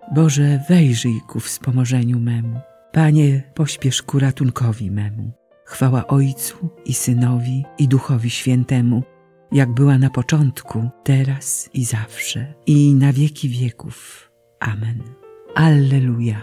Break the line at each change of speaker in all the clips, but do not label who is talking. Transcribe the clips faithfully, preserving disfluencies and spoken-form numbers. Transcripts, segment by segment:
Boże, wejrzyj ku wspomożeniu memu. Panie, pośpiesz ku ratunkowi memu. Chwała Ojcu i Synowi i Duchowi Świętemu, jak była na początku, teraz i zawsze, i na wieki wieków. Amen. Alleluja.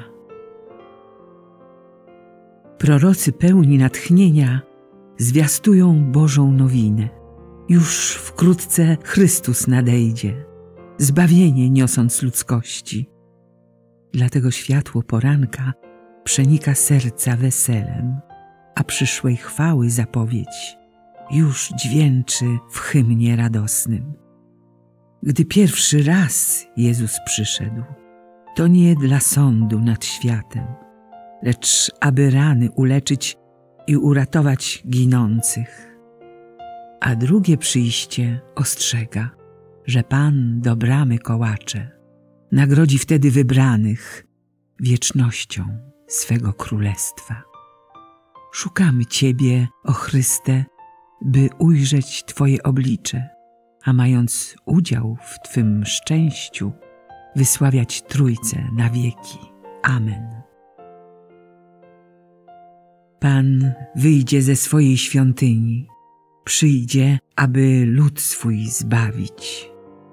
Prorocy pełni natchnienia zwiastują Bożą nowinę. Już wkrótce Chrystus nadejdzie, zbawienie niosąc ludzkości. Dlatego światło poranka przenika serca weselem, a przyszłej chwały zapowiedź już dźwięczy w hymnie radosnym. Gdy pierwszy raz Jezus przyszedł, to nie dla sądu nad światem, lecz aby rany uleczyć i uratować ginących. A drugie przyjście ostrzega, że Pan do bramy kołacze, nagrodzi wtedy wybranych wiecznością swego królestwa. Szukamy Ciebie, o Chryste, by ujrzeć Twoje oblicze, a mając udział w Twym szczęściu, wysławiać Trójcę na wieki. Amen. Pan wyjdzie ze swojej świątyni, przyjdzie, aby lud swój zbawić.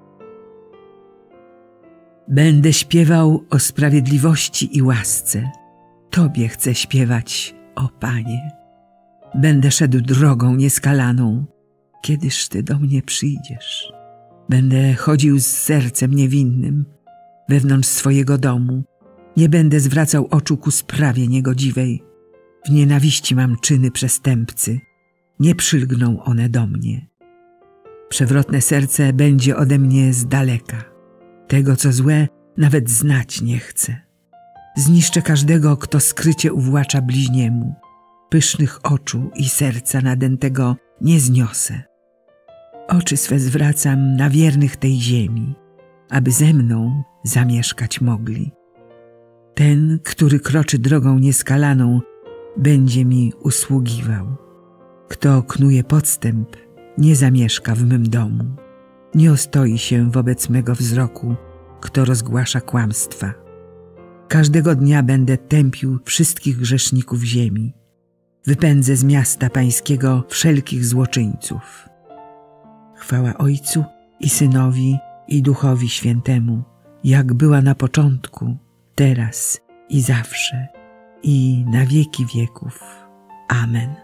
Będę śpiewał o sprawiedliwości i łasce. Tobie chcę śpiewać, o Panie. Będę szedł drogą nieskalaną, kiedyż Ty do mnie przyjdziesz. Będę chodził z sercem niewinnym wewnątrz swojego domu. Nie będę zwracał oczu ku sprawie niegodziwej. W nienawiści mam czyny przestępcy. Nie przylgną one do mnie. Przewrotne serce będzie ode mnie z daleka. Tego, co złe, nawet znać nie chcę. Zniszczę każdego, kto skrycie uwłacza bliźniemu. Pysznych oczu i serca nadętego nie zniosę. Oczy swe zwracam na wiernych tej ziemi, aby ze mną zamieszkać mogli. Ten, który kroczy drogą nieskalaną, będzie mi usługiwał. Kto knuje podstęp, nie zamieszka w mym domu. Nie ostoi się wobec mego wzroku, kto rozgłasza kłamstwa. Każdego dnia będę tępił wszystkich grzeszników ziemi. Wypędzę z miasta pańskiego wszelkich złoczyńców. Chwała Ojcu i Synowi i Duchowi Świętemu, jak była na początku, teraz i zawsze, i na wieki wieków. Amen.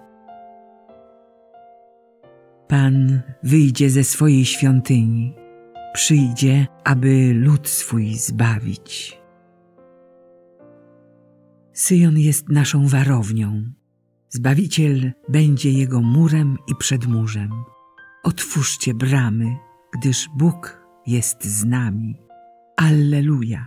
Pan wyjdzie ze swojej świątyni, przyjdzie, aby lud swój zbawić. Syjon jest naszą warownią. Zbawiciel będzie jego murem i przedmurzem. Otwórzcie bramy, gdyż Bóg jest z nami. Alleluja.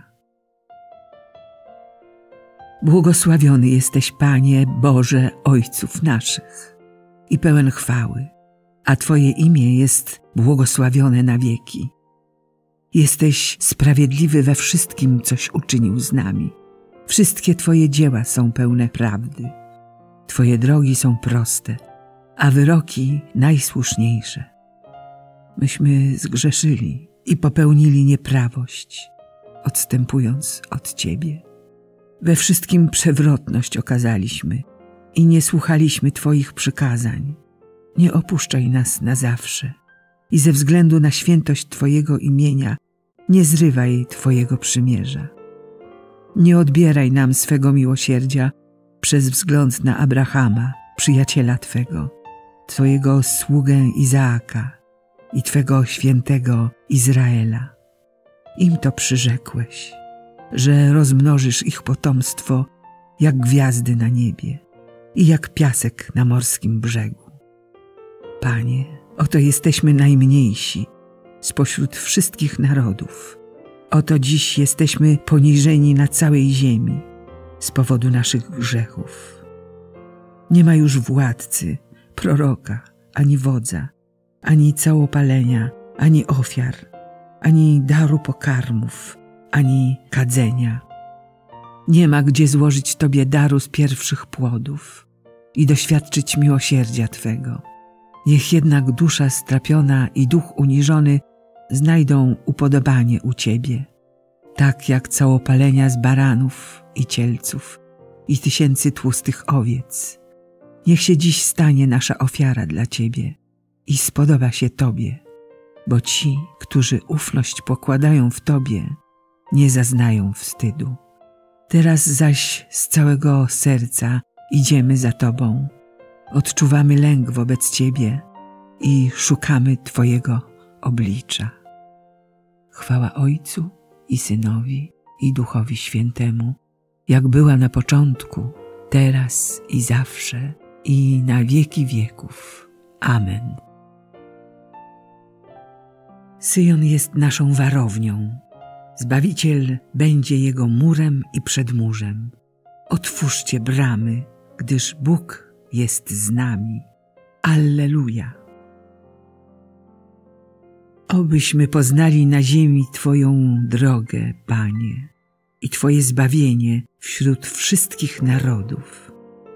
Błogosławiony jesteś, Panie Boże Ojców naszych i pełen chwały, a Twoje imię jest błogosławione na wieki. Jesteś sprawiedliwy we wszystkim, coś uczynił z nami. Wszystkie Twoje dzieła są pełne prawdy. Twoje drogi są proste, a wyroki najsłuszniejsze. Myśmy zgrzeszyli i popełnili nieprawość, odstępując od Ciebie. We wszystkim przewrotność okazaliśmy i nie słuchaliśmy Twoich przykazań. Nie opuszczaj nas na zawsze i ze względu na świętość Twojego imienia nie zrywaj Twojego przymierza. Nie odbieraj nam swego miłosierdzia przez wzgląd na Abrahama, przyjaciela Twego, Twojego sługę Izaaka i Twego świętego Izraela. Im to przyrzekłeś, że rozmnożysz ich potomstwo jak gwiazdy na niebie i jak piasek na morskim brzegu. Panie, oto jesteśmy najmniejsi spośród wszystkich narodów. Oto dziś jesteśmy poniżeni na całej ziemi z powodu naszych grzechów. Nie ma już władcy, proroka, ani wodza, ani całopalenia, ani ofiar, ani daru pokarmów, ani kadzenia. Nie ma gdzie złożyć Tobie daru z pierwszych płodów i doświadczyć miłosierdzia Twego. Niech jednak dusza strapiona i duch uniżony znajdą upodobanie u Ciebie. tak jak całopalenia z baranów i cielców i tysięcy tłustych owiec. Niech się dziś stanie nasza ofiara dla Ciebie i spodoba się Tobie, bo ci, którzy ufność pokładają w Tobie, nie zaznają wstydu. Teraz zaś z całego serca idziemy za Tobą, odczuwamy lęk wobec Ciebie i szukamy Twojego oblicza. Chwała Ojcu i Synowi i Duchowi Świętemu, jak była na początku, teraz i zawsze, i na wieki wieków. Amen. Syjon jest naszą warownią. Zbawiciel będzie jego murem i przedmurzem. Otwórzcie bramy, gdyż Bóg jest z nami. Alleluja. Obyśmy poznali na ziemi Twoją drogę, Panie, i Twoje zbawienie wśród wszystkich narodów.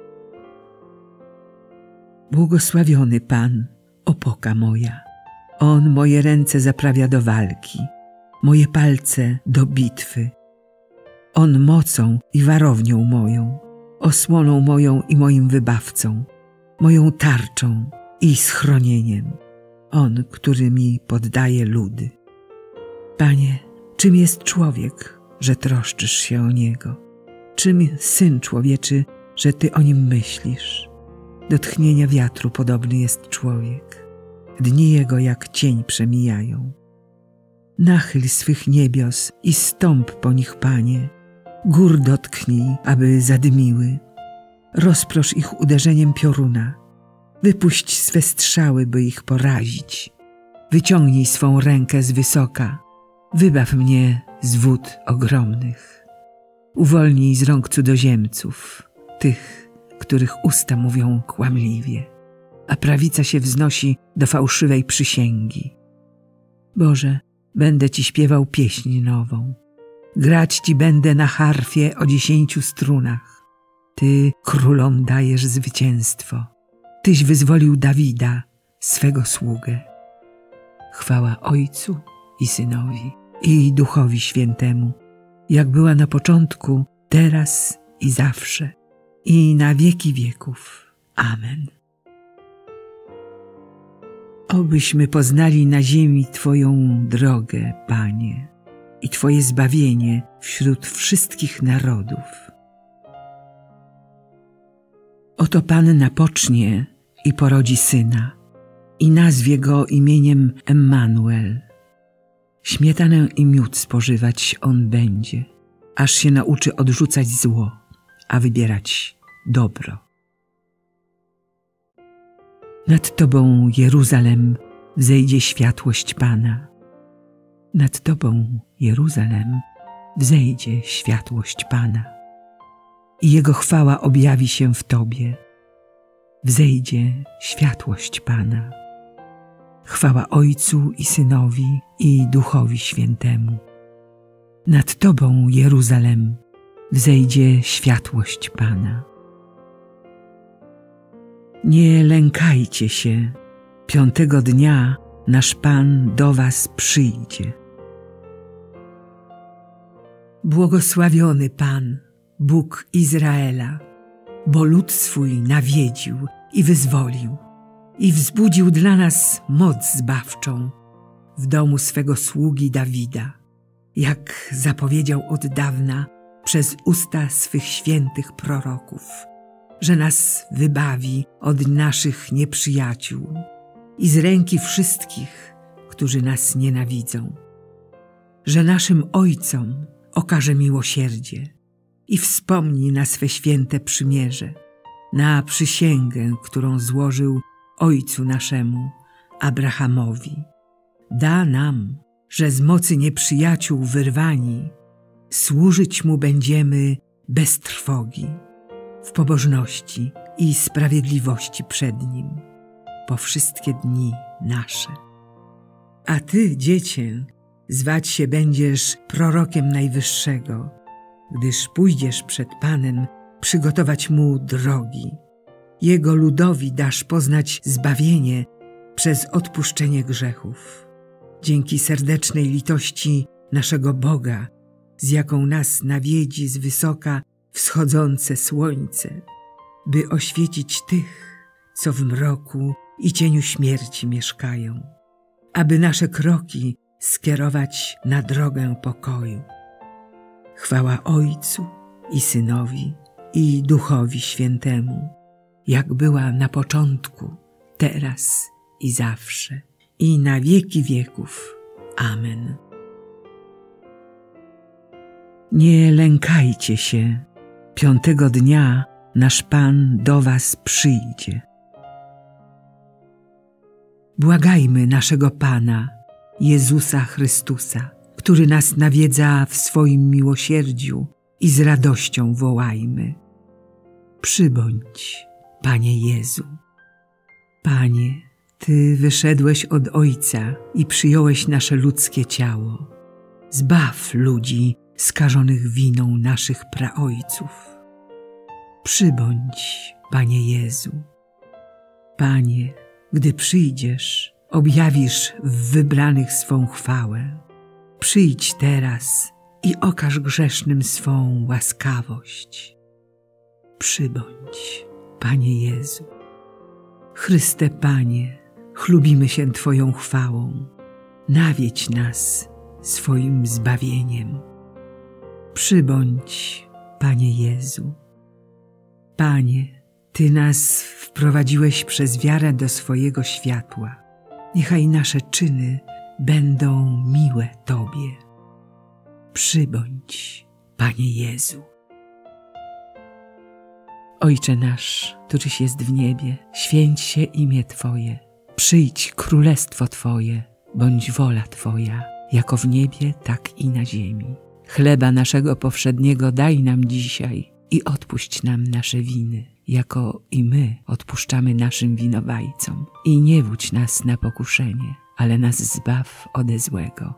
Błogosławiony Pan, opoka moja. On moje ręce zaprawia do walki, moje palce do bitwy. On mocą i warownią moją, osłoną moją i moim wybawcą, moją tarczą i schronieniem. On, który mi poddaje ludy. Panie, czym jest człowiek, że troszczysz się o niego? Czym syn człowieczy, że Ty o nim myślisz? Do tchnienia wiatru podobny jest człowiek. Dni jego jak cień przemijają. Nachyl swych niebios i stąp po nich, Panie. Gór dotknij, aby zadymiły. Rozprosz ich uderzeniem pioruna. Wypuść swe strzały, by ich porazić. Wyciągnij swą rękę z wysoka. Wybaw mnie z wód ogromnych. Uwolnij z rąk cudzoziemców, tych, których usta mówią kłamliwie, a prawica się wznosi do fałszywej przysięgi. Boże, będę Ci śpiewał pieśń nową. Grać Ci będę na harfie o dziesięciu strunach. Ty królom dajesz zwycięstwo. Tyś wyzwolił Dawida, swego sługę. Chwała Ojcu i Synowi i Duchowi Świętemu, jak była na początku, teraz i zawsze, i na wieki wieków. Amen. Obyśmy poznali na ziemi Twoją drogę, Panie, i Twoje zbawienie wśród wszystkich narodów. Oto Panna pocznie i porodzi syna, i nazwie go imieniem Emmanuel. Śmietanę i miód spożywać on będzie, aż się nauczy odrzucać zło, a wybierać dobro. Nad Tobą, Jeruzalem, wzejdzie światłość Pana. Nad Tobą, Jeruzalem, wzejdzie światłość Pana. I Jego chwała objawi się w Tobie. Wzejdzie światłość Pana. Chwała Ojcu i Synowi i Duchowi Świętemu. Nad Tobą, Jeruzalem, wzejdzie światłość Pana. Nie lękajcie się, piątego dnia nasz Pan do was przyjdzie. Błogosławiony Pan, Bóg Izraela, bo lud swój nawiedził i wyzwolił i wzbudził dla nas moc zbawczą w domu swego sługi Dawida, jak zapowiedział od dawna przez usta swych świętych proroków, że nas wybawi od naszych nieprzyjaciół i z ręki wszystkich, którzy nas nienawidzą, że naszym ojcom okaże miłosierdzie i wspomni na swe święte przymierze, na przysięgę, którą złożył ojcu naszemu, Abrahamowi. Da nam, że z mocy nieprzyjaciół wyrwani, służyć Mu będziemy bez trwogi, w pobożności i sprawiedliwości przed Nim, po wszystkie dni nasze. A Ty, dziecię, zwać się będziesz prorokiem Najwyższego, gdyż pójdziesz przed Panem przygotować Mu drogi. Jego ludowi dasz poznać zbawienie przez odpuszczenie grzechów. Dzięki serdecznej litości naszego Boga z jaką nas nawiedzi z wysoka wschodzące słońce, by oświecić tych, co w mroku i cieniu śmierci mieszkają, aby nasze kroki skierować na drogę pokoju. Chwała Ojcu i Synowi i Duchowi Świętemu, jak była na początku, teraz i zawsze, i na wieki wieków. Amen. Nie lękajcie się, piątego dnia nasz Pan do was przyjdzie. Błagajmy naszego Pana, Jezusa Chrystusa, który nas nawiedza w swoim miłosierdziu, i z radością wołajmy: przybądź, Panie Jezu. Panie, Ty wyszedłeś od Ojca i przyjąłeś nasze ludzkie ciało. Zbaw ludzi skażonych winą naszych praojców. Przybądź, Panie Jezu. Panie, gdy przyjdziesz, objawisz w wybranych swą chwałę. Przyjdź teraz i okaż grzesznym swą łaskawość. Przybądź, Panie Jezu. Chryste Panie, chlubimy się Twoją chwałą. Nawiedź nas swoim zbawieniem. Przybądź, Panie Jezu. Panie, Ty nas wprowadziłeś przez wiarę do swojego światła. Niechaj nasze czyny będą miłe Tobie. Przybądź, Panie Jezu. Ojcze nasz, któryś jest w niebie, święć się imię Twoje. Przyjdź królestwo Twoje, bądź wola Twoja, jako w niebie, tak i na ziemi. Chleba naszego powszedniego daj nam dzisiaj i odpuść nam nasze winy, jako i my odpuszczamy naszym winowajcom. I nie wódź nas na pokuszenie, ale nas zbaw ode złego.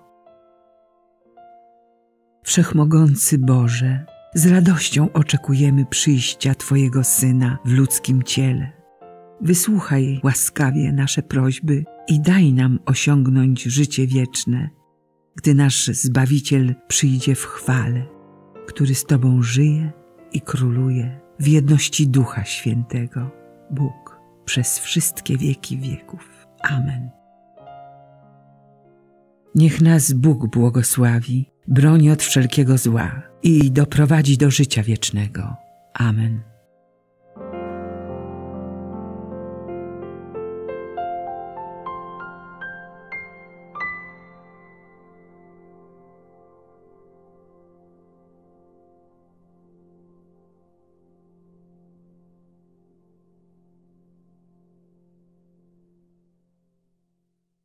Wszechmogący Boże, z radością oczekujemy przyjścia Twojego Syna w ludzkim ciele. Wysłuchaj łaskawie nasze prośby i daj nam osiągnąć życie wieczne, gdy nasz Zbawiciel przyjdzie w chwale, który z Tobą żyje i króluje w jedności Ducha Świętego, Bóg, przez wszystkie wieki wieków. Amen. Niech nas Bóg błogosławi, broni od wszelkiego zła i doprowadzi do życia wiecznego. Amen.